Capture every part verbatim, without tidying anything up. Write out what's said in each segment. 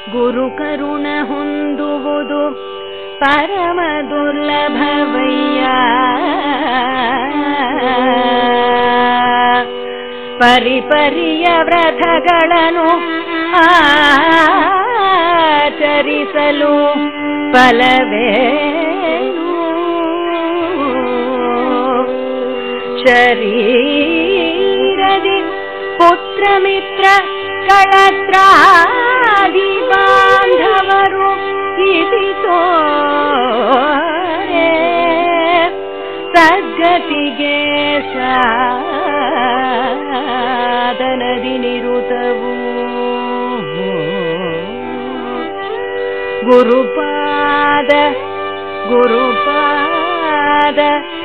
ಗುರು ಕರುಣ ಹೊಂದುವುದು ಪರಮ ದುರ್ಲಭವಯ್ಯ. ಪರಿಪರಿಯ ವ್ರತಗಳನ್ನು ಆಚರಿಸಲು ಫಲವೇನು? ಶರೀರದಿ ಪುತ್ರ ಮಿತ್ರ ಕಳತ್ರಾದಿ ಬಾಂಧವರು ಇದಿತೋ ಸದ್ಗತಿಗೆ ಸಾಧನದಿ ನಿರುತವು. ಗುರುಪಾದ ಗುರುಪಾದ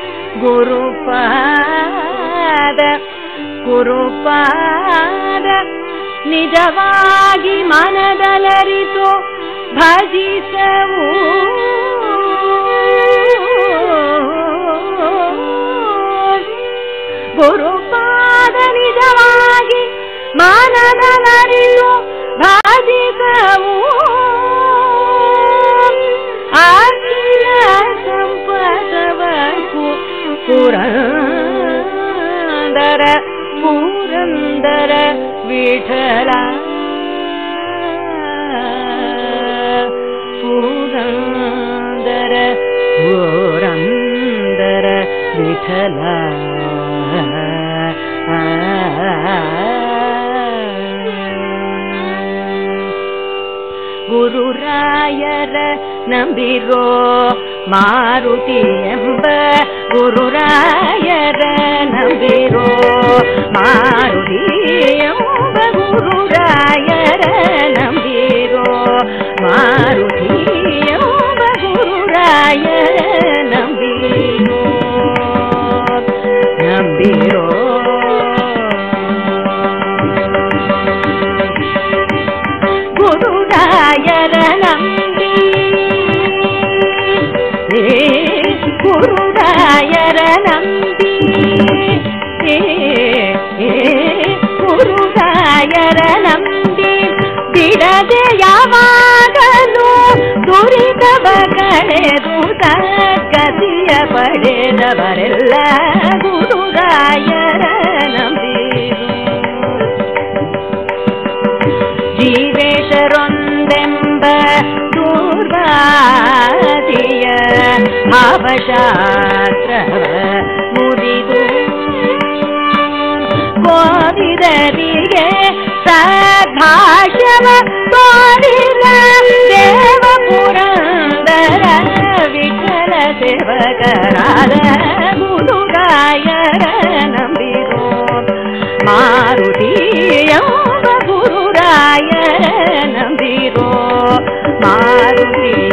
ಗುರುಪಾದ ಗುರುಪಾದ ನಿಜವಾಗಿ ಮನದಲರಿತು ಭಜಿಸವು. ಗುರುಪಾದ ನಿಜವಾಗಿ ಮನದಲರಿತು ಭಜಿಸವು. ಅಖಿಲ ಸಂಪದವಕು ಪುರಂದರ ಪುರಂದರ ವಿಠಲ ಪುರಂದರ ಪುರಂದರ ವಿಠಲ. ಗುರುರಾಯರ ನಂಬಿರೋ ಮಾರುತಿ ಎಂಬ ಗುರುರಾಯರ ನಂಬಿರೋ ಮಾರುತಿ ಎಂಬ ಗುರುರಾಯರ ನಂಬಿರೋ ಮಾರುತಿ ಎಂಬ ಗುರುರಾಯರ ನಂಬಿರೋ ನಂಬಿರೋ ಗುರುರಾಯರ ನಂಬಿ ಗುರುರಾಯರ ನಂಬಿ ಗುರುರಾಯರ ನಂಬಿ ಬಿಡದೆ ಯಾವಾಗಲೂ ದುರಿತವ ಕಳೆದು ಗತಿಯ ಪಡೆದವರೆಲ್ಲ ಗುರುರಾಯರ ನಂಬಿರು. ಜೀವೇಶರೊಂದೆಂಬ ದೂರ್ವಾದಿಯ ಭಾವಶಾಸ್ತ್ರವ ಮುರಿದು ಕೋರಿದರಿಗೆ ಸದ್ಭಾಷ್ಯವ ತೋರಿದ ದೇವ ಪುರಂದರ ವಿಠಲ ಸೇವಕರಾದ ಗುರುರಾಯರ ನಂಬಿರೋ ಮಾರುತಿ ಎಂಬ ಗುರುರಾಯರ ನಂಬಿರೋ ಮಾರುತಿ